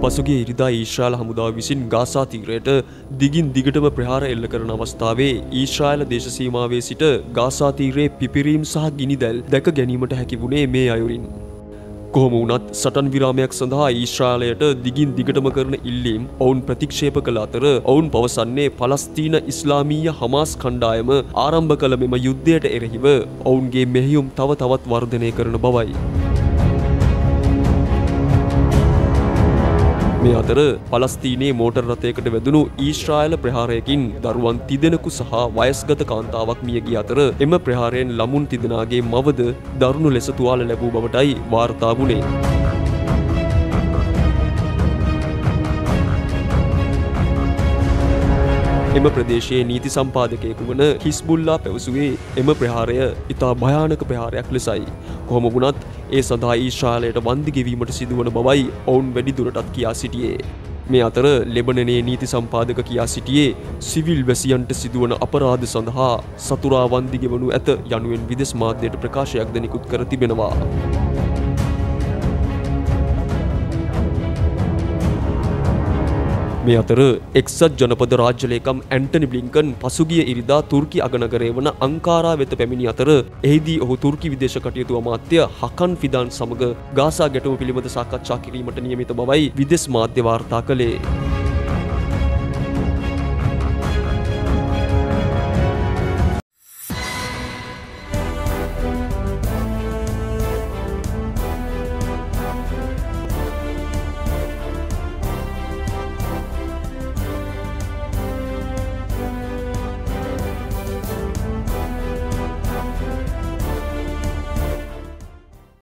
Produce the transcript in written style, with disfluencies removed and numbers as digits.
පසුගිය ඉරිදා ඊශ්‍රායල හමුදාව විසින් ගාසා තීරයට දිගින් දිගටම ප්‍රහාර එල්ල කරන අවස්ථාවේ ඊශ්‍රායල දේශ සීමාවේ සිට ගාසා තීරයේ පිපිරීම් සහ ගිනිදැල් දැක ගැනීමට හැකි වුණේ මේ අයුරින්. කොහොම වුණත් සටන් විරාමයක් සඳහා ඊශ්‍රායලයට දිගින් දිගටම කරන ඉල්ලීම් ඔවුන් ප්‍රතික්ෂේප කළ අතර ඔවුන් පවසන්නේ පලස්තීන ඉස්ලාමීය හමාස් කණ්ඩායම ආරම්භ කළ මෙම යුද්ධයට එරෙහිව ඔවුන්ගේ මෙහෙයුම් තව තවත් වර්ධනය කරන බවයි. මේ අතර පලස්තීනයේ මෝටර් රථයකට වැදුණු ඊශ්‍රායල ප්‍රහාරයකින් දරුවන් 3 දෙනෙකු සහ වයස්ගත කාන්තාවක් මිය ගිය අතර එම ප්‍රහාරයෙන් ළමුන් 3 දෙනාගේ මවද දරුණු ලෙස තුවාල ලැබූ බවටයි වාර්තා වුණේ. එම ප්‍රදේශයේ නීති සම්පාදකයෙකු වන හිස්බුල්ලා පැවසුවේ එම ප්‍රහාරය ඉතා භයානක ප්‍රහාරයක් ලෙසයි. කොහොම වුණත් ඒ සඳහා ඊශ්‍රායලයට වන්දි ගෙවීමට සිදුවන බවයි ඔවුන් වැඩිදුරටත් කියා සිටියේ. මේ අතර ලෙබනනයේ නීති සම්පාදක කියා සිටියේ සිවිල් වැසියන්ට සිදුවන අපරාධ සඳහා සතුරා වන්දි ගෙවනු ඇත යනුවෙන් විදෙස් මාධ්‍යයට ප්‍රකාශයක්ද නිකුත් කර තිබෙනවා. මේ අතර එක්සත් ජනපද රාජ්‍ය ලේකම් ඇන්ටනි බ්ලින්කන් පසුගිය ඉරිදා තුර්කි අගනගරය වන අංකාරා වෙත පැමිණි අතර එහිදී ඔහු තුර්කි විදේශ කටයුතු අමාත්‍ය හකන් ෆිදාන් සමග ගාසා ගැටුම පිළිබඳ සාකච්ඡා කිරීමට නියමිත බවයි විදෙස් මාධ්‍ය වාර්තා කළේ.